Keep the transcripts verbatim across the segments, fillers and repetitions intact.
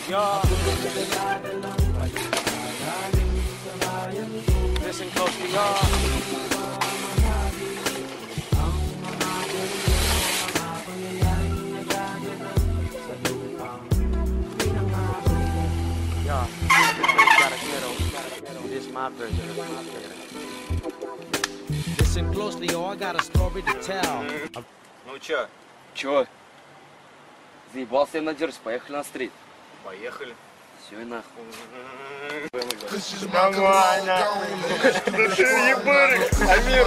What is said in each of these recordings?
y'all. Listen closely, y'all. Y'all, this is my version. Listen closely, y'all. I got a story to tell. Ну чё? Чё? Заебался я надержать, поехали на стрит. Поехали. Все и нахуй. Нормально. Ну ты ебарик, Амир.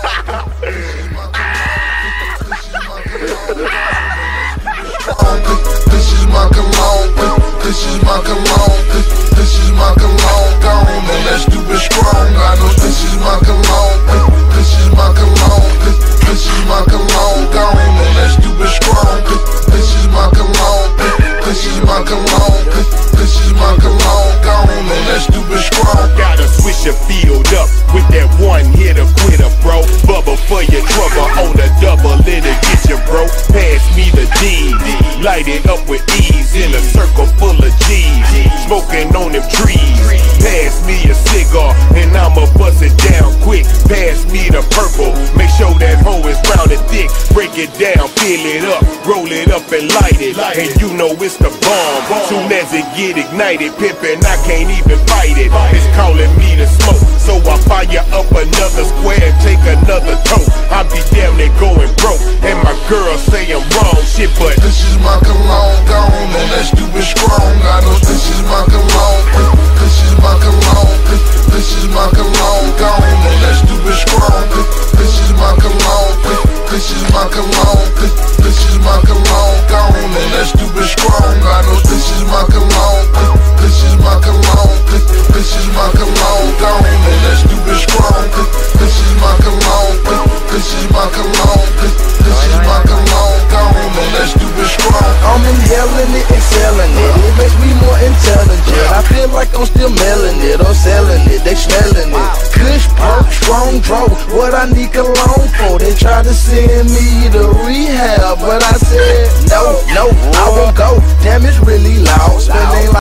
This is my cologne, this is my cologne, this is my cologne, gone on that stupid strong. I know this is my cologne, this is my cologne, this is my cologne, gone on that stupid strong. This is my cologne, this is my cologne, this is my cologne, gone on that stupid strong. Gotta switch your field up with that one hitter quitter, bro. Bubble for your trouble on the double, it'll get you, bro. Pass me the D, light it up with ease in a circle full of G's. Smoking on them trees. Pass me a cigar and I'ma bust it down quick. Pass me the purple, make sure that hoe is round and thick. Break it down, fill it up, roll it up and light it. And you know it's the bomb. Soon as it get ignited, pimpin', I can't even fight it. It's calling me to smoke, so I fire up another square and take another tote. I be damn near going broke, and my girl say I'm wrong shit, but this is my cologne, gone on that stupid strong. I know this is my cologne, this is my cologne, this is my cologne, gone on that stupid strong. This is my cologne, this is my cologne, this is my cologne, gone on that stupid strong. I know this is my cologne, this is my cologne, this is my cologne, gone on that stupid strong. This is my cologne, this is my cologne, this is my cologne, gone on that stupid strong. I'm inhaling it and selling it. It makes me more intelligent. I feel like I'm still mailing it or selling it. They smelling it. Kush, perk, strong draw. What I need cologne for? They try to send me to rehab, but I said no, no, I won't go. Damn, it's really loud. Spending